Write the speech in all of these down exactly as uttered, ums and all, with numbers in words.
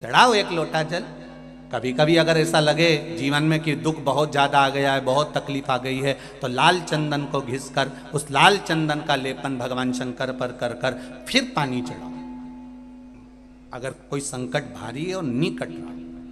चढ़ाओ एक लोटा जल। कभी कभी अगर ऐसा लगे जीवन में कि दुख बहुत ज़्यादा आ गया है, बहुत तकलीफ आ गई है, तो लाल चंदन को घिस कर उस लाल चंदन का लेपन भगवान शंकर पर कर कर फिर पानी चढ़ाओ। अगर कोई संकट भारी है और निकट रहा,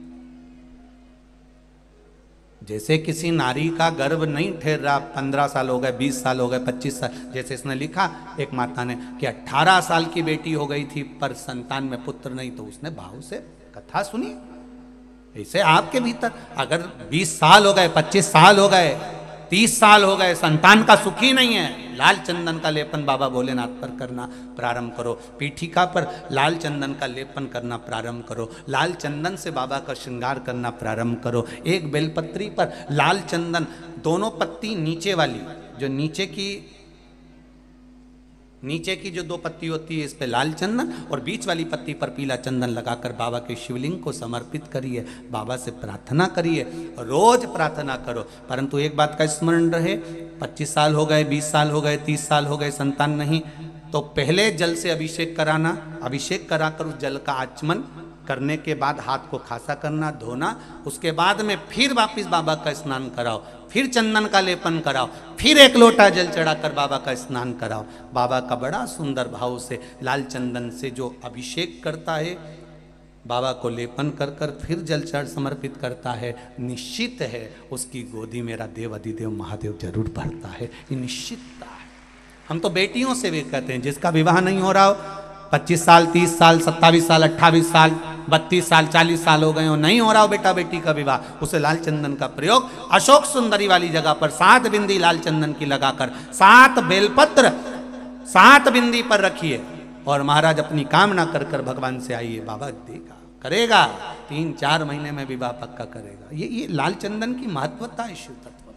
जैसे किसी नारी का गर्भ नहीं ठहर रहा, पंद्रह साल हो गए, बीस साल हो गए, पच्चीस साल, जैसे इसने लिखा एक माता ने कि अठारह साल की बेटी हो गई थी पर संतान में पुत्र नहीं, तो उसने भाव से कथा सुनी। ऐसे आपके भीतर अगर बीस साल हो गए, पच्चीस साल हो गए, तीस साल हो गए, संतान का सुखी नहीं है, लाल चंदन का लेपन बाबा भोलेनाथ पर करना प्रारंभ करो। पीठिका पर लाल चंदन का लेपन करना प्रारंभ करो। लाल चंदन से बाबा का श्रृंगार करना प्रारंभ करो। एक बेलपत्री पर लाल चंदन, दोनों पत्ती नीचे वाली, जो नीचे की नीचे की जो दो पत्ती होती है इस पे लाल चंदन, और बीच वाली पत्ती पर पीला चंदन लगाकर बाबा के शिवलिंग को समर्पित करिए। बाबा से प्रार्थना करिए, रोज प्रार्थना करो। परंतु एक बात का स्मरण रहे, पच्चीस साल हो गए, बीस साल हो गए, तीस साल हो गए, संतान नहीं, तो पहले जल से अभिषेक कराना, अभिषेक कराकर उस जल का आचमन करने के बाद हाथ को खासा करना, धोना, उसके बाद में फिर वापिस बाबा का स्नान कराओ, फिर चंदन का लेपन कराओ, फिर एक लोटा जल चढ़ाकर बाबा का स्नान कराओ। बाबा का बड़ा सुंदर भाव से लाल चंदन से जो अभिषेक करता है, बाबा को लेपन कर कर फिर जल चढ़ समर्पित करता है, निश्चित है उसकी गोदी मेरा देव अधिदेव महादेव जरूर भरता है। ये निश्चितता है। हम तो बेटियों से भी कहते हैं, जिसका विवाह नहीं हो रहा हो, पच्चीस साल, तीस साल, सत्ताईस साल, अट्ठाईस साल, बत्तीस साल, चालीस साल हो गए हो, नहीं हो रहा हो बेटा बेटी का विवाह, उसे लाल चंदन का प्रयोग अशोक सुंदरी वाली जगह पर सात बिंदी लाल चंदन की लगाकर, सात बेलपत्र सात बिंदी पर रखिए और महाराज अपनी कामना कर कर भगवान से आइए। बाबा देगा, करेगा, तीन चार महीने में विवाह पक्का करेगा। ये ये लाल चंदन की महत्वता है शिव तत्व।